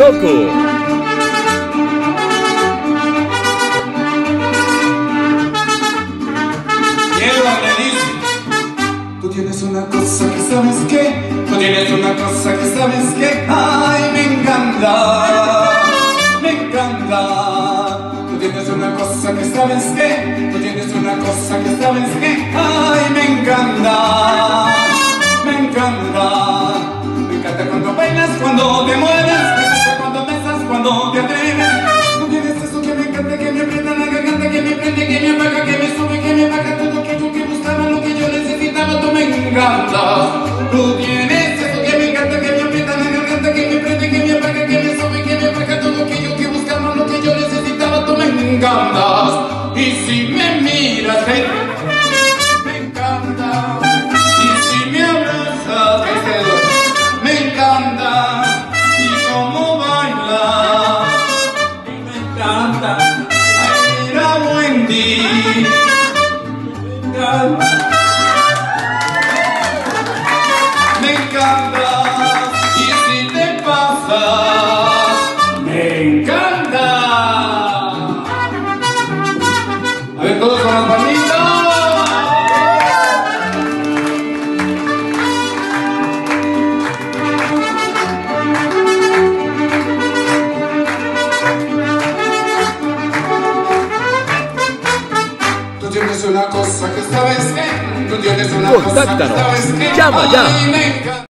loco. Y el baile dice: tú tienes una cosa que sabes que, tú tienes una cosa que sabes que, ay, me encanta, me encanta. Tú tienes una cosa que sabes que, tú tienes una cosa que sabes que, ay, me encanta, me encanta. Me encanta cuando bailas, cuando te mueves, me encanta cuando besas, cuando te atreves. Tú tienes eso que me encanta, que me aprieta la garganta, que me prende, que me apaga, que me sube, que me baja, todo aquello que buscaba, lo que yo necesitaba, tú me encantas. Tú tienes eso que me encanta, que me aprieta la garganta, que me prende, que me apaga, que me sube, que me baja, todo aquello que buscaba, lo que yo necesitaba, tú me encantas. Y si me miras, hey, me encanta. Y si me abrazas, me encanta. Y cómo baila, me encanta. Ay, mira, Wendy, me encanta. Me encanta. Y si te pasas, me encanta. A ver, todos con las manitas. Tú tienes una cosa que sabes que, tú tienes una cosa que Contáctanos. sabes que, Llama ya. ay, me encanta.